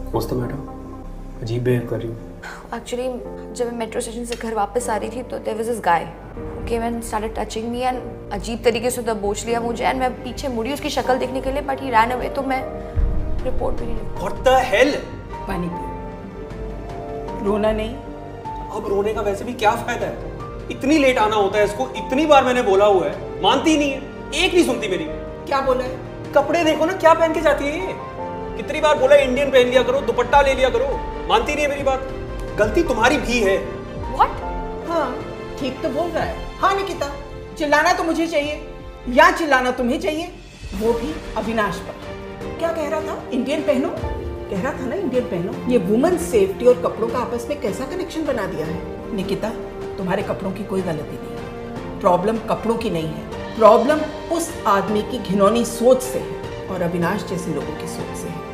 What's the matter? अजीब behave कर रही हूँ। एक्चुअली जब मैं मेट्रो स्टेशन से घर वापस आ रही थी तो there was this guy who came and started touching me and अजीब तरीके से दबोच लिया मुझे एंड मैं पीछे मुड़ी उसकी शक्ल देखने के लिए बट ही रैन अवे तो मैं रिपोर्ट भी नहीं लिखी। What the hell? पानी पियो, रोना नहीं। अब रोने का वैसे भी क्या फायदा है? इतनी लेट आना होता है इसको, इतनी बार मैंने बोला हुआ है, मानती ही नहीं है, एक नहीं सुनती मेरी। क्या बोला है? कपड़े देखो ना क्या पहन के जाती है ये। कितनी बार बोला इंडियन पहन लिया करो, दुपट्टा ले लिया करो, मानती नहीं है मेरी बात। गलती तुम्हारी भी है। व्हाट? हाँ ठीक तो बोल रहा है। हाँ निकिता, चिल्लाना तो मुझे चाहिए या चिल्लाना तुम्हें चाहिए, वो भी अविनाश पर। क्या कह रहा था? इंडियन पहनो, कह रहा था ना इंडियन पहनो। ये वुमेन सेफ्टी और कपड़ों का आपस में कैसा कनेक्शन बना दिया है? निकिता, तुम्हारे कपड़ों की कोई गलती नहीं है। प्रॉब्लम कपड़ों की नहीं है, प्रॉब्लम उस आदमी की घिनौनी सोच से है और अविनाश जैसे लोगों की सोच से है।